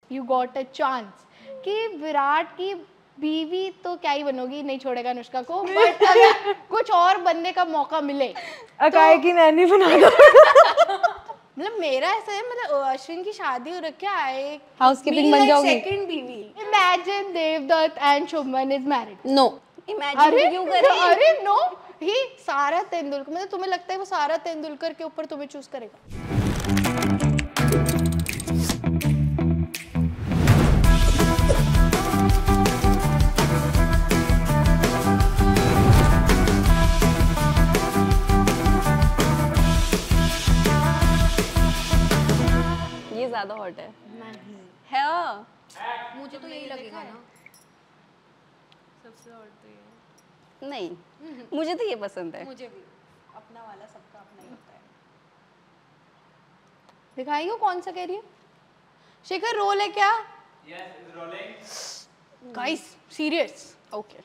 You got a chance कि विराट की बीवी तो क्या ही बनोगी, नहीं छोड़ेगा अनुष्का को, बट अगर कुछ और बनने का मौका मिले अकाय की नैनी बना दो। मतलब मेरा ऐसा है, मतलब अश्विन की शादी हो रखी है, हाउसकीपिंग बन जाओगी। सेकंड बीवी। Imagine Devdutt and Shubman is married. No, imagine क्यों करें? अरे नो, ही सारा तेंदुलकर, मतलब तुम्हें लगता है वो सारा तेंदुलकर के ऊपर तुम्हें चूज करेगा? ये ज्यादा हॉट है। नहीं, है, मुझे तो यही लगेगा ना। सबसे हॉट तो ये। नहीं मुझे तो ये पसंद है। मुझे भी अपना वाला, सबका अपना ही होता है। दिखाइए कौन सा कह रही है। शिखर रोल है क्या? Yes, it's rolling. Guys serious. Okay.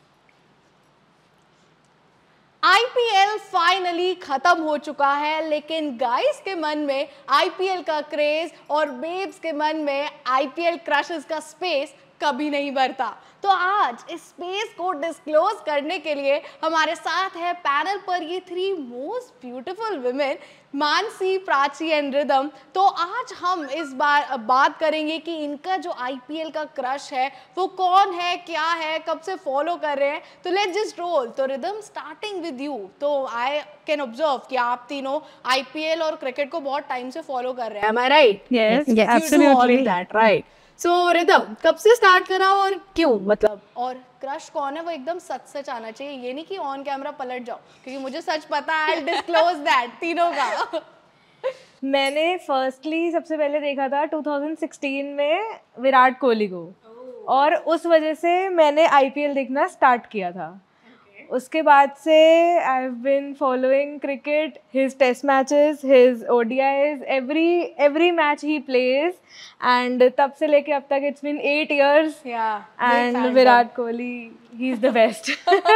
IPL finally खत्म हो चुका है, लेकिन गाइस के मन में आईपीएल का क्रेज और बेब्स के मन में आईपीएल क्रशेस का स्पेस कभी नहीं भरता। तो आज इस स्पेस को डिस्क्लोज करने के लिए हमारे साथ है पैनल पर ये 3 most beautiful women, Mansi, Prachi and Ridham. तो आज हम इस बार बात करेंगे कि इनका जो आईपीएल का क्रश है वो कौन है, क्या है, कब से फॉलो कर रहे हैं। तो लेट्स जस्ट रोल। तो रिदम, स्टार्टिंग विद यू। तो आई कैन ऑब्जर्व कि आप तीनों आईपीएल और क्रिकेट को बहुत टाइम से फॉलो कर रहे हैं, am I right? Yes, You do all absolutely. that, right? So Ridham, कब से स्टार्ट करा और क्यों, मतलब, और क्रश कौन है वो एकदम सच सच आना चाहिए, ये नहीं कि ऑन कैमरा पलट जाओ, क्योंकि मुझे सच पता है। I'll disclose that तीनों का। मैंने फर्स्टली सबसे पहले देखा था 2016 में विराट कोहली को, और उस वजह से मैंने आईपीएल देखना स्टार्ट किया था। उसके बाद से I have been following cricket, his test matches, his ODIs, every match he plays, and तब से लेके अब तक it's been 8 years, and Virat Kohli, he is the best.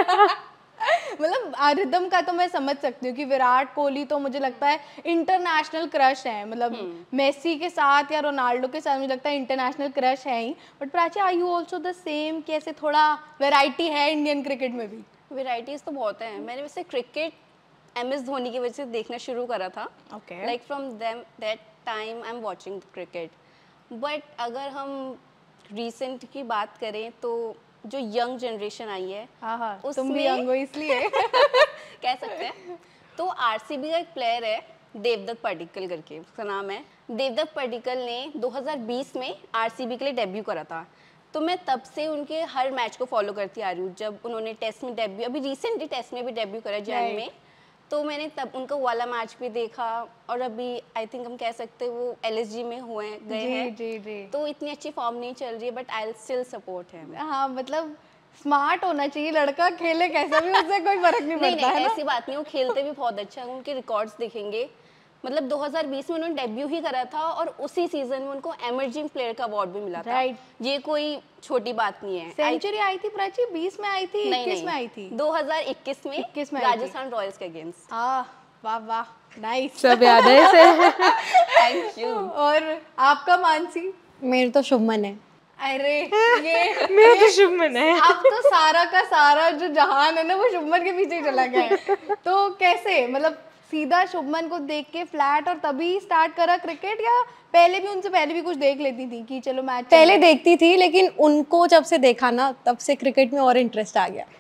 मतलब रिदम का तो मैं समझ सकती हूँ कि विराट कोहली तो मुझे लगता है इंटरनेशनल क्रश है, मतलब मेसी के साथ या रोनाल्डो के साथ मुझे लगता है इंटरनेशनल क्रश है ही। But Prachi, are you also the same, कैसे थोड़ा वैरायटी है इंडियन क्रिकेट में भी? वेराइटीज तो बहुत हैं। मैंने वैसे क्रिकेट एमएस धोनी की वजह से देखना शुरू करा था। Like from that time I am watching cricket. But अगर हम रिसेंट की बात करें तो जो यंग जनरेशन आई है, हाँ, उसमें तुम भी यंग हो इसलिए कह सकते हैं। तो आरसीबी का एक प्लेयर है देवदत्त पडिक्कल करके, उसका नाम है। देवदत्त पडिक्कल ने 2020 में आरसीबी के लिए डेब्यू करा था। तो मैं तब से उनके हर मैच को फॉलो करती आ रही हूँ। जब उन्होंने टेस्ट में डेब्यू, अभी रिसेंटली टेस्ट में भी डेब्यू करा जैन में, तो मैंने तब उनका वाला मैच भी देखा। और अभी आई थिंक हम कह सकते हैं वो एलएसजी में गए हैं। जी। तो इतनी अच्छी फॉर्म नहीं चल रही है, but I will still support him. हाँ, मतलब स्मार्ट होना चाहिए लड़का, खेले कैसा भी उससे कोई फर्क नहीं पड़ता है ना? ऐसी बात नहीं, वो खेलते भी बहुत अच्छा है। उनके रिकॉर्ड्स देखेंगे, मतलब 2020 में उन्होंने डेब्यू ही करा था और उसी सीजन में उनको एमर्जिंग प्लेयर का अवार्ड भी मिला था। ये कोई छोटी बात नहीं है। सेंचुरी आई थी प्राची, 20 में आई थी, 21 में आई थी? 2021 में राजस्थान रॉयल्स के अगेंस्ट। वाह वाह, नाइस, सब याद है इसे। Thank you. और आपका मानसी? मेरे तो शुभमन है। अरे ये मेरा तो शुभमन है। अब तो सारा का सारा जो जहान है ना वो शुभमन के पीछे चला गया है। तो कैसे, मतलब सीधा शुभमन को देख के फ्लैट और तभी स्टार्ट करा क्रिकेट, या पहले भी, उनसे पहले भी कुछ देख लेती थी कि चलो मैच? पहले देखती थी, लेकिन उनको जब से देखा ना तब से क्रिकेट में और इंटरेस्ट आ गया।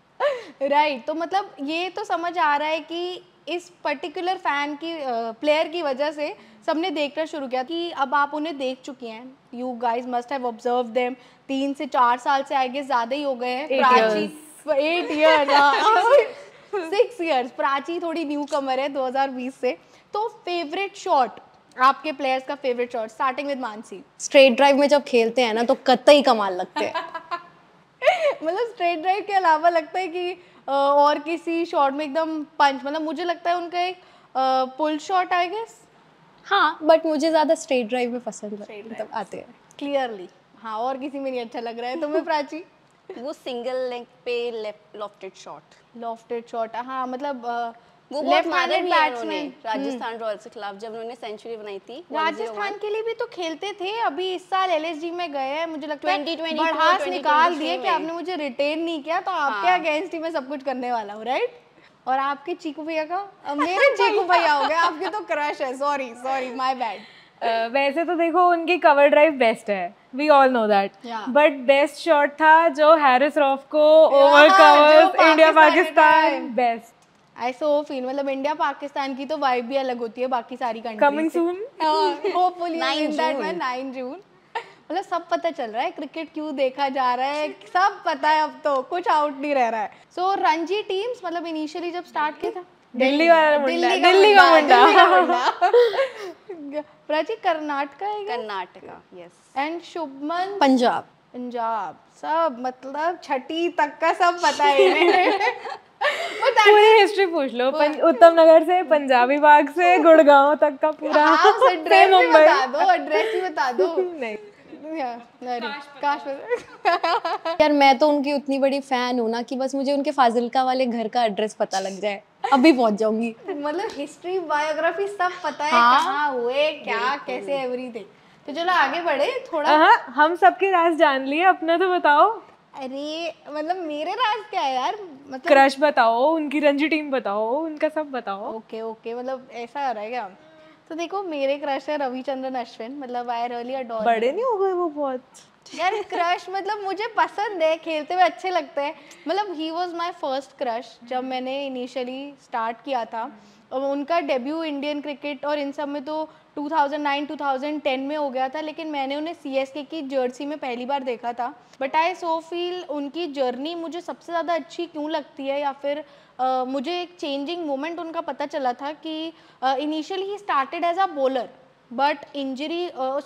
राइट। तो मतलब ये तो समझ आ रहा है कि इस पर्टिकुलर फैन की, प्लेयर की वजह से सबने देखना शुरू किया कि अब आप उन्हें देख चुकी हैं। You guys must have observe them. 3 से 4 साल से आगे ज़्यादा ही हो गए हैं। 8 years 6 years। प्राची थोड़ी न्यू कमर है 2020 से। तो फेवरेट शॉट, आपके प्लेयर्स का favourite shot, starting with Mansi? Straight drive में जब खेलते हैं ना तो कतई कमाल लगते हैं। मतलब स्ट्रेट ड्राइव के अलावा लगता है कि और किसी शॉट में एकदम पंच, मतलब मुझे लगता है उनका एक पुल शॉट आई गेस। हाँ, बट मुझे ज्यादा स्ट्रेट ड्राइव में पसंद है, मतलब आते हैं क्लियरली। हाँ, और किसी में नहीं अच्छा लग रहा है तुम्हें प्राची? वो सिंगल लेग पे लॉफ्टेड शॉट। लॉफ्टेड शॉट, हाँ, मतलब वो बहुत मारे Left-handed भी हैं batsman. उन्होंने राजस्थान रॉयल्स के खिलाफ जब उन्होंने सेंचुरी बनाई थी 101। राजस्थान के लिए भी तो खेलते थे, अभी इस साल एलएसजी में गए हैं, मुझे लगता है 2022 बढ़ास निकाल दिए 2023 कि आपने मुझे रिटेन नहीं किया तो आपके अगेंस्ट ही मैं सब कुछ करने वाला हूँ, राइट। और आपके चीकू भैया का? अब मेरे चीकू भैया हो गए, आपके तो क्रश है, सॉरी माय बैड। वैसे तो देखो उनकी कवर ड्राइव बेस्ट है, we all know that, Yeah. But best shot था जो हैरिस रॉफ को ओवर जो covers India Pakistan Pakistan best. I so feel, मतलब इंडिया पाकिस्तान की तो वाइब भी अलग होती है बाकी सारी country coming soon. Hopefully 9 in that June. Man 9 June. मतलब सब पता चल रहा है क्रिकेट क्यों देखा जा रहा है, सब पता है, अब तो कुछ आउट नहीं रह रहा है। सो रणजी टीम्स मतलब इनिशियली जब स्टार्ट किया था दिल्ली वाला मुंडा, दिल्ली का मुंडा। मुंडा। प्राची कर्नाटका है कर्नाटका, यस। एंड शुभमन पंजाब। पंजाब। सब मतलब छठी तक का सब पता है इन्हें। पूरी हिस्ट्री पूछ लो, उत्तम नगर से पंजाबी बाग से गुड़गांव तक का पूरा। एड्रेस ही बता दो, एड्रेस ही बता दो। नहीं यार मैं तो उनकी उतनी बड़ी फैन हूँ ना कि बस मुझे उनके फाजिलका वाले घर का एड्रेस पता लग जाए अभी पहुंच जाऊंगी। मतलब हिस्ट्री बायोग्राफी सब पता है, कहाँ हुए क्या कैसे एवरीथिंग। तो चलो आगे बढ़े थोड़ा। हम सबके राज जान लिए, अपना तो बताओ। अरे मतलब मेरे राज क्या है यार, मतलब क्रश बताओ, उनकी रणजी टीम बताओ, उनका सब बताओ। ओके मतलब ऐसा हो रहा है क्या। तो देखो मेरे क्रश है रविचंद्रन अश्विन, मतलब आई रियली अडोर। बड़े नहीं हो गए वो बहुत? यार क्रश मतलब मुझे पसंद है, खेलते हुए अच्छे लगते हैं, मतलब he was my first crush जब मैंने इनिशियली स्टार्ट किया था। और उनका डेब्यू इंडियन क्रिकेट और इन सब में तो 2009-2010 में हो गया था, लेकिन मैंने उन्हें सीएसके की जर्सी में पहली बार देखा था। बट आई सो फील उनकी जर्नी मुझे सबसे ज़्यादा अच्छी क्यों लगती है, या फिर मुझे एक चेंजिंग मोमेंट उनका पता चला था कि initially he started as a bowler but injury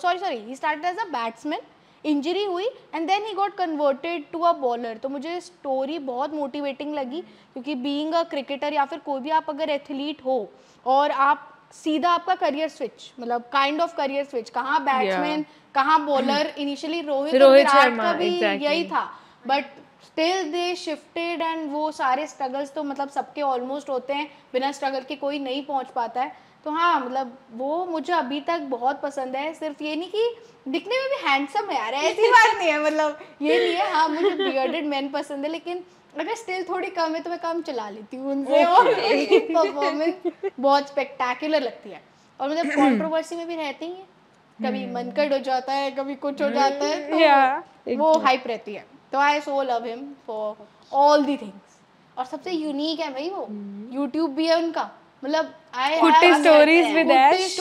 he started as a batsman, injury हुई and then he got converted to a bowler. तो मुझे स्टोरी बहुत मोटिवेटिंग लगी, क्योंकि बीइंग अ क्रिकेटर या फिर कोई भी आप अगर एथलीट हो और आप सीधा आपका करियर स्विच, मतलब काइंड ऑफ करियर स्विच, कहाँ बैट्समैन कहाँ बॉलर। इनिशियली रोहित और विराट का भी यही था, but still they shifted and वो सारे स्ट्रगल्स तो मतलब सबके ऑलमोस्ट होते हैं, बिना स्ट्रगल के कोई नहीं पहुंच पाता है। तो हाँ मतलब वो मुझे अभी तक बहुत पसंद है। सिर्फ ये नहीं कि दिखने में भी हैंडसम है यार, ऐसी बात नहीं है, मतलब ये नहीं है। हाँ मुझे बियर्डेड मैन पसंद है, लेकिन अगर स्टिल थोड़ी कम है तो मैं काम चला लेती हूँ उनसे। और परफॉर्मेंस बहुत स्पेक्टेकुलर लगती है, और मतलब कंट्रोवर्सी में भी रहती है, कभी मनकट हो जाता है, कभी कुछ हो जाता है, तो वो हाइप रहती है। तो I so love him for all the things. और सबसे यूनिक है भाई वो, यूट्यूब भी है उनका, मतलब कुट्टी स्टोरीज विद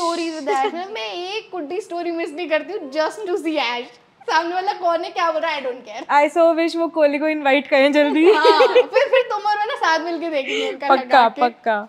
ऐश। मैं एक कुट्टी स्टोरी मिस नहीं करती हूँ जस्ट टू सी ऐश। सामने वाला कौन है क्या बोल रहा है, I don't care. I so wish वो कोहली को इनवाइट करें जल्दी। हाँ, फिर तुम और मैं ना साथ मिलके देखेंगे उनका लगा के। पक्का।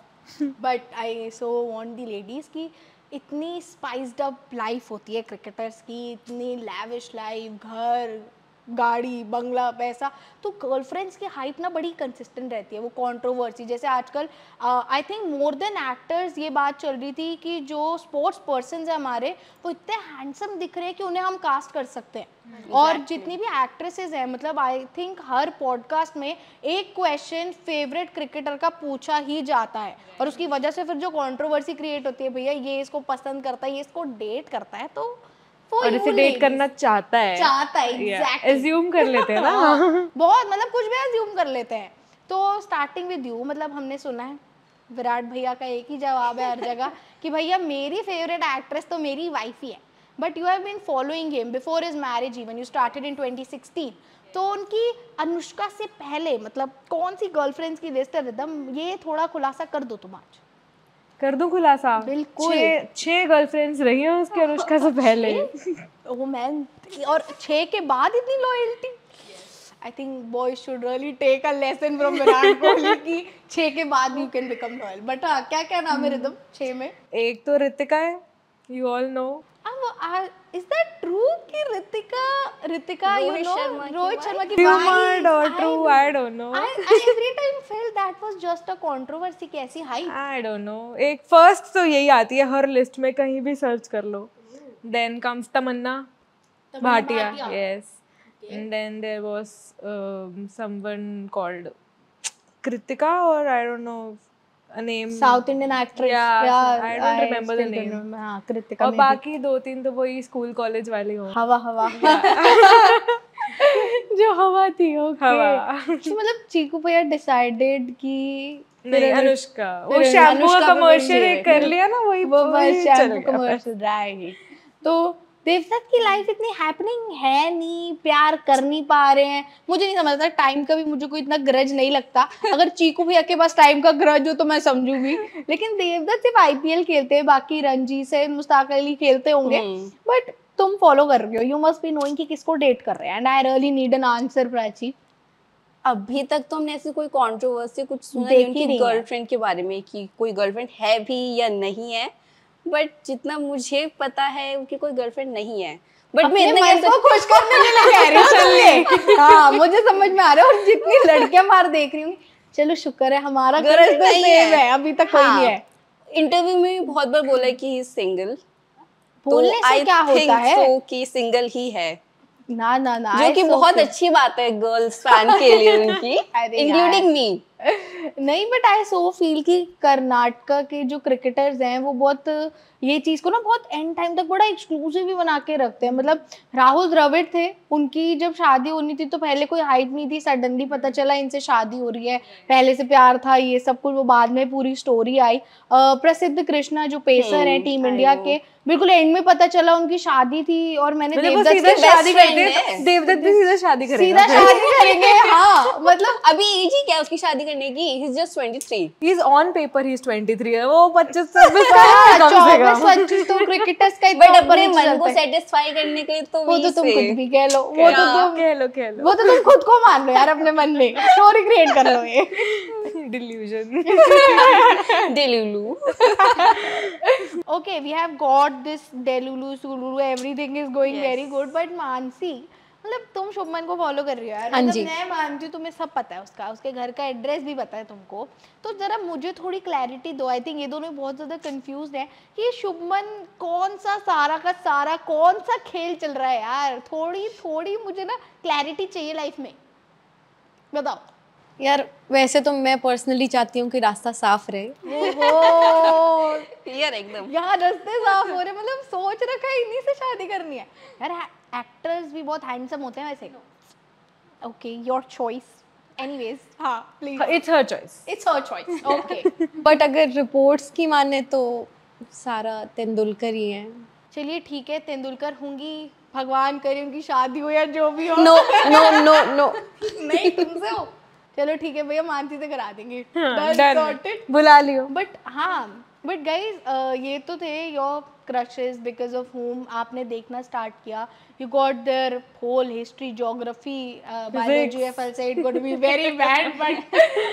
But I so want the ladies की इतनी स्पाइस्ड अप लाइफ होती है क्रिकेटर्स की, इतनी लैविश लाइफ, घर गाड़ी बंगला पैसा, तो गर्लफ्रेंड्स की हाइप ना बड़ी कंसिस्टेंट रहती है। वो कंट्रोवर्सी जैसे आजकल I think more than actors ये बात चल रही थी कि जो स्पोर्ट्स पर्सन्स हैं हमारे, वो इतने हैंडसम दिख रहे हैं कि उन्हें हम कास्ट कर सकते हैं। और जितनी भी एक्ट्रेसेस हैं, मतलब आई थिंक हर पॉडकास्ट में एक क्वेश्चन फेवरेट क्रिकेटर का पूछा ही जाता है, और उसकी वजह से फिर जो कंट्रोवर्सी क्रिएट होती है, भैया ये इसको पसंद करता है, ये इसको डेट करता है, तो और इसे डेट करना चाहता है एग्जैक्टली एज्यूम कर लेते हैं ना। बहुत मतलब कुछ भी एज्यूम कर लेते हैं। तो स्टार्टिंग विद यू, मतलब हमने सुना है विराट भैया का एक ही जवाब है हर जगह कि भैया मेरी फेवरेट एक्ट्रेस तो मेरी वाइफ ही है, but you have been following him before his marriage, even you started in 2016। तो उनकी अनुष्का से पहले मतलब कौन सी गर्लफ्रेंड्स की लिस्ट है रिदम, ये थोड़ा खुलासा कर दो तुम आज। कर दूं खुलासा? बिल्कुल। 6 गर्लफ्रेंड्स रही हैं उसके अनुष्का से पहले। ओ मैन, और 6 के बाद इतनी loyalty. I think boys should really take a lesson from Virat Kohli कि 6 के बाद you can become loyal. But हाँ, क्या क्या नाम है रिदम 6 में? एक तो ऋतिका है, you all know. Is that true कि ऋतिका यू नो रोहित शर्मा की rumoured or true, I don't know. I every time felt that was just a controversy, कैसी हाइप। I don't know. एक फर्स्ट तो यही आती है हर लिस्ट में, कहीं भी सर्च कर लो। Then comes Tamannaah Bhatia, yes. And then there was someone called Kritika, or I don't know, name south Indian actress I don't remember the name. हाँ कृतिका और maybe। बाकी 2-3 तो वही स्कूल कॉलेज वाले हो। हवा हवा जो हवा थी ओके हवा। तो मतलब चीकू भैया डिसाइडेड कि नहीं अनुष्का, वो फिर शैम्पू का अनुष्का पे कमर्शियल बन एक कर लिया ना, वही वो बस वही चल शैम्पू गया। Commercial right. तो देवदत्त की लाइफ इतनी हैपनिंग है नहीं, प्यार कर नहीं पा रहे हैं, मुझे नहीं समझता टाइम का भी मुझे कोई इतना ग्रज नहीं लगता। अगर चीकू भैया के पास टाइम का ग्रज हो तो मैं समझूंगी, लेकिन देवदत्त सिर्फ आईपीएल खेलते हैं, बाकी रणजी से मुश्ताक अली खेलते होंगे, बट तुम फॉलो कर रहे हो, यू मस्ट बी नोइंग कि किसको डेट कर रहे हैं, and I really need an answer Prachi. अभी तक तो हमने ऐसी कोई कंट्रोवर्सी कुछ सुना नहीं देखी उनकी नहीं है। गर्लफ्रेंड के बारे में कि कोई गर्लफ्रेंड है भी या नहीं है, बट जितना मुझे पता है उनकी कोई गर्लफ्रेंड नहीं है। बट मैं अपने इतना मन कह को खुश करने के लिए कह रही हूँ चल ले। हाँ मुझे समझ में आ रहा है, और जितनी लड़कियां मार देख रही हूँ, चलो शुक्र है हमारा क्रश गर्लफ्रेंड तो नहीं सेम है। है, अभी तक कोई नहीं है। इंटरव्यू में भी बहुत बार बोला है कि ही सिंगल, बोलने से आई क्या होता है? सो कि सिंगल ही है, ना ना ना जो कि बहुत अच्छी बात है गर्ल्स फैन के लिए उनकी, अरे यार। Including me. नहीं बट आई सो फील कि कर्नाटका के जो क्रिकेटर्स हैं वो बहुत ये चीज़ को ना बहुत एंड टाइम तक बड़ा एक्सक्लूसिव भी बना के रखते हैं। मतलब राहुल द्रविड़ थे, उनकी जब शादी होनी थी तो पहले कोई हाइट नहीं थी, सडनली पता चला इनसे शादी हो रही है, पहले से प्यार था, ये सब कुछ वो बाद में पूरी स्टोरी आई। प्रसिद्ध कृष्णा जो पेसर हैं टीम इंडिया के, बिल्कुल एंड में पता चला उनकी शादी थी, और मैंने देवदत्त सीधा की शादी best करते friend हैं। है। देवदत्त भी सीधा शादी करेगा। सीधा शादी करेंगे हाँ मतलब अभी एज ही क्या है उसकी शादी करने की, he is just 23। He is on paper he is 23 है, वो 25-26 का है कम से कम। 24-25 तो क्रिकेटर्स का बट इतना अपने ऊपर मन को चलता है। सेटिस्फाई करने के लिए तो वो तो तुम खुद भी कह लो, वो तो तुम कह लो वो तो तुम खुद को मान लो यार, अपने मन में स्टोरी क्रिएट कर लो ये। Delusion. Delulu. Okay, we have got this Delulu, Sululu, everything is going very good, but Mansi मतलब तुम शुभमन को फॉलो कर रही हो यार, हाँ मतलब जी। मैं मानती हूँ तुम्हें सब पता है उसका, उसके घर का एड्रेस भी पता है तुमको, तो जरा मुझे थोड़ी क्लैरिटी दो। आई थिंक ये दोनों बहुत ज़्यादा कंफ्यूज हैं कि ये शुभमन कौन सा सारा का सारा कौन सा खेल चल रहा है यार, थोड़ी मुझे ना क्लैरिटी चाहिए लाइफ में, बताओ। यार वैसे तो मैं पर्सनली चाहती हूँ कि रास्ता साफ रहे। ओहो क्लियर एकदम। यहाँ रास्ते साफ हो रहे, मतलब सोच रखा है इन्हीं से शादी करनी है यार। एक्टर्स भी बहुत हैंडसम होते हैं वैसे। ओके योर चॉइस, एनीवेज हाँ please, it's her choice. It's her choice okay. बट अगर रिपोर्ट्स की माने तो सारा तेंदुलकर ही है। चलिए ठीक है, तेंदुलकर होंगी, भगवान करे उनकी शादी हो या जो भी हो। नो नो नो नो नहीं तुमसे हो, चलो ठीक है भैया, मानसी से करा देंगे। डन, बुला लियो। बट हाँ बट गाइज ये तो थे your crushes because of whom आपने देखना स्टार्ट किया, you got their whole history, geography, biology, FL से it got be very bad, but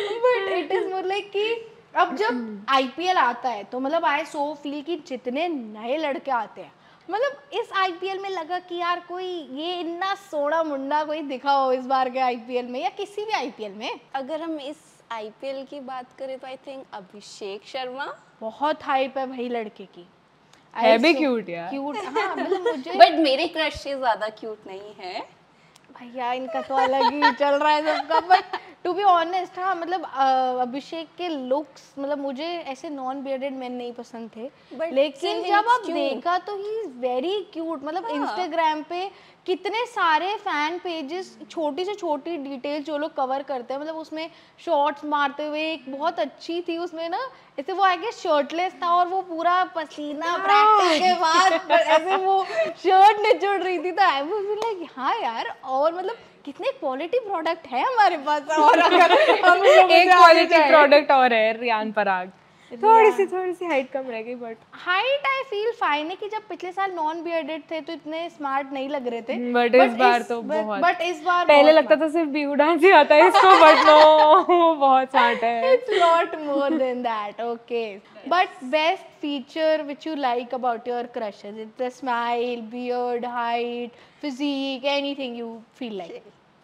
it is more like कि अब जब आईपीएल आता है तो मतलब आई सो फील कि जितने नए लड़के आते हैं, मतलब इस आईपीएल में लगा कि यार कोई ये इतना सोना मुंडा कोई दिखा हो इस बार के आईपीएल में या किसी भी आईपीएल में। अगर हम इस आईपीएल की बात करें तो आई थिंक अभिषेक शर्मा बहुत हाइप है भाई लड़के की, है भी क्यूट यार। क्यूट हाँ मतलब मुझे बट मेरे क्रश से ज्यादा क्यूट नहीं है। भैया इनका तो अलग ही चल रहा है सबका, बट टू बी ऑनेस्ट हाँ मतलब अभिषेक के लुक्स, मतलब मुझे ऐसे नॉन बियर्डेड मैन नहीं पसंद थे, But लेकिन still जब he's आप cute. देखा तो ही इज वेरी क्यूट। मतलब इंस्टाग्राम पे कितने सारे फैन पेजेस छोटी से छोटी डिटेल जो लोग कवर करते हैं, मतलब उसमें शॉर्ट्स मारते हुए एक बहुत अच्छी थी उसमें ना, ऐसे वो आई गेस शर्टलेस था और वो पूरा पसीना प्रैक्टिस के बाद ऐसे वो शर्ट निचोड़ रही थी, तो आई वाज लाइक हाँ यार, और मतलब कितने क्वालिटी प्रोडक्ट है हमारे पास, और अगर हम एक क्वालिटी प्रोडक्ट और है रियान पराग, थोड़ी सी हाइट कम रह गई, but height I feel fine है कि जब पिछले साल नॉन बियर्डेड थे तो इतने स्मार्ट नहीं लग रहे थे, बट इस बार तो बहुत, बट इस बार पहले लगता था सिर्फ बिहू डांस ही आता है इसको, बट नो बहुत स्मार्ट है। it's lot more than that, okay, but best feature which you like about your crushes, it's the smile, beard, height, physique, anything you feel like।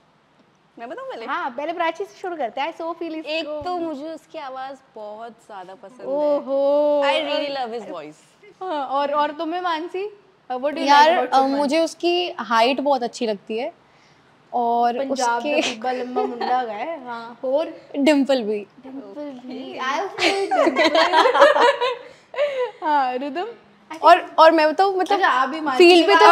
मैं बताऊं पहले? हाँ पहले प्राची से शुरू करते हैं। I so feel इसको, एक तो मुझे उसकी आवाज बहुत ज्यादा पसंद है। ओहो I really love his voice. हाँ, और तुम्हें Mansi what do you like यार about Shubman? मुझे उसकी हाइट बहुत अच्छी लगती है, और पंजाब उसके ਦਾ ਬੀਬਾ ਲੰਮਾ ਮੁੰਡਾ ਗਏ ਹਾਂ ਹੋਰ डिम्पल भी। डिंपल भी हाँ रिदम और मैं बताऊँ मतलब अच्छा आप भी फील्ड पे तो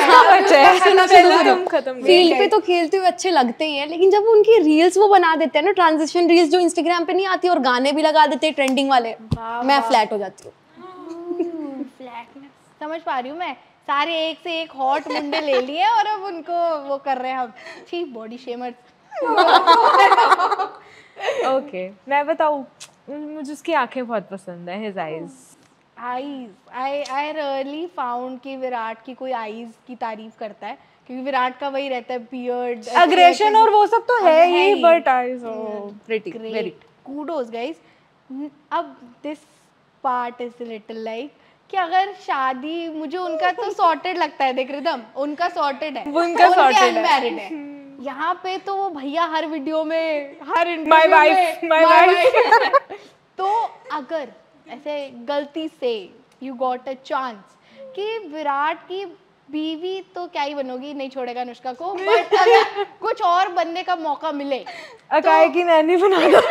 खत्म फील्ड पे तो खेलते हुए अच्छे लगते ही हैं, लेकिन जब उनकी रील्स वो बना देते हैं ना, ट्रांजिशन रील्स जो इंस्टाग्राम पे नहीं आती और गाने भी लगा देते हैं ट्रेंडिंग वाले, मैं फ्लैट हो जाती हूँ। फ्लैटनेस समझ पा रही हूँ मैं। सारे एक से एक हॉट मुंडे ले लिए और अब उनको वो कर रहे हैं हम छी बॉडी शेमर्स। ओके मैं बताऊँ, मुझे उसकी आंखें बहुत पसंद है, his eyes. Eyes I really found कि विराट की कोई आईज की तारीफ करता है, क्योंकि विराट का वही रहता है बियर्ड अग्रेशन और वो सब तो है ही, but eyes pretty very great kudos guys. अब this part is little like कि अगर शादी, मुझे उनका तो सॉर्टेड लगता है, देख रिदम उनका सॉर्टेड है, उनका sorted है। अनमैरिड है। यहाँ पे तो वो भैया हर वीडियो में हर My wife, my wife। तो अगर ऐसे गलती से यू गॉट अ चांस कि विराट की बीवी, तो क्या ही बनोगी, नहीं छोड़ेगा अनुष्का को, बट अगर कुछ और बनने का मौका मिले अकाई की नैनी बना दो।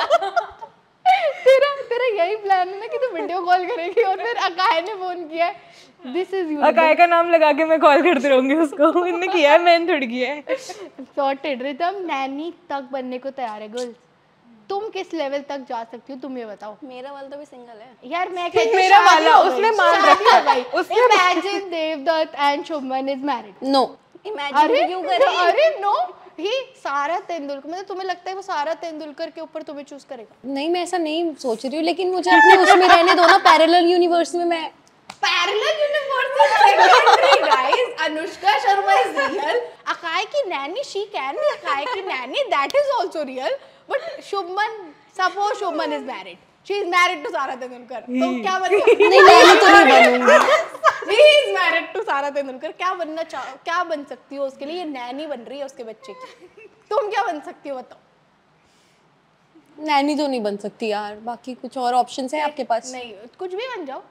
तेरा यही प्लान है ना कि तू वीडियो कॉल करेगी और फिर अकाई ने फोन किया, दिस इज यू, अकाई का नाम लगा के मैं कॉल करती रहूंगी उसको, इनने किया है, मैंने थोड़ी किया है। सॉर्टेड। रिदम नैनी तक बनने को तैयार है गर्ल्स, तुम किस लेवल तक जा सकती हो, तुम ये बताओ। मेरा वाला तो भी सिंगल है यार मैं कहती हूँ मेरा शादी वाला, हो गई, उसने मान शादी रखा हो गई। उसने Imagine Devdutt and Shubman is married. No, imagine क्यों करें? अरे नो, ही सारा तेंदुलकर, मतलब तुम्हें लगता है वो सारा तेंदुलकर के ऊपर तुम्हें चूज करेगा? नहीं मैं ऐसा नहीं सोच रही हूँ, लेकिन मुझे अपने उसमें रहने दो ना, पैरेलल यूनिवर्स में मैं। Parallel universe secondary guys, Anushka Sharma is real, Akaay की nanny she can be Akaay की nanny, that is also real, but Shubman, suppose Shubman is married, she is married to Sara Tendulkar, तो क्या बनना? नहीं मैं तो नहीं बनूंगी। She is married to Sara Tendulkar, क्या बनना क्या बन सकती हो उसके लिए? ये नैनी बन रही है उसके बच्चे की, तुम क्या बन सकती हो बताओ? नैनी तो नहीं बन सकती यार, बाकी कुछ और ऑप्शंस है आपके पास? नहीं, कुछ भी बन जाओ,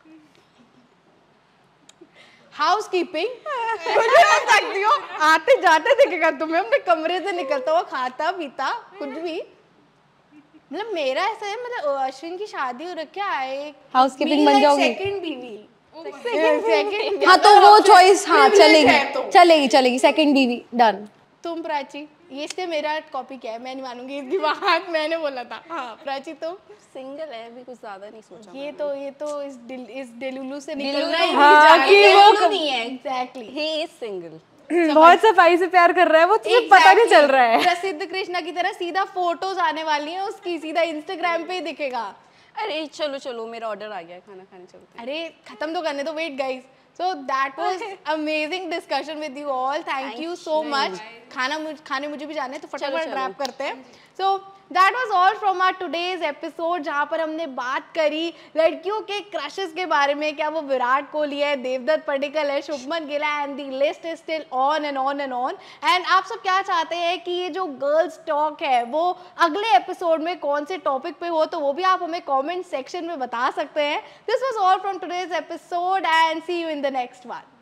हाउस कीपिंग कुछ भी बन सकती हो, आते जाते दिखेगा तुम्हें अपने कमरे से निकलता हुआ, खाता पीता कुछ भी। मतलब मेरा ऐसा है, मतलब अश्विन की शादी हो रखी है, आए हाउसकीपिंग बन जाओगी? सेकंड बीवी, सेकंड हाँ तो वो चॉइस हाँ privilege है तो। चलेगी सेकंड बीवी डन। तुम प्राची, ये से मेरा कॉपी क्या है, मैं नहीं मानूंगी इसकी बात, मैंने बोला था। हाँ प्राची तुम? सिंगल है, अभी कुछ ज्यादा नहीं सोचा। ये तो इस डेलुलू से निकलना ही हाँ, नहीं कि चाहिए। वो डेलुलू नहीं है, एग्जैक्टली, ही इज सिंगल। बहुत सफाई से प्यार कर रहा है वो, तुझे पता नहीं चल रहा है। प्रसिद्ध कृष्णा की तरह सीधा फोटोज आने वाली हैं उसकी, सीधा इंस्टाग्राम पे ही दिखेगा। अरे चलो मेरा ऑर्डर आ गया, खाना खाने चलते हैं। अरे खत्म तो करने दो, wait guys. So that was amazing discussion with you all, thank you so much. खाने मुझे भी जाना है, तो फटाफट रैप करते हैं। So that was all from our today's episode, जहाँ पर हमने बात करी लड़कियों के क्रशेस के बारे में। क्या वो विराट कोहली है, देवदत्त पडिक्कल है, शुभमन गिल है, and the list is still on and on and on. And आप सब क्या चाहते हैं कि ये जो गर्ल्स टॉक है वो अगले एपिसोड में कौन से टॉपिक पे हो, तो वो भी आप हमें कॉमेंट सेक्शन में बता सकते हैं। This was all from today's episode and see you in the next one.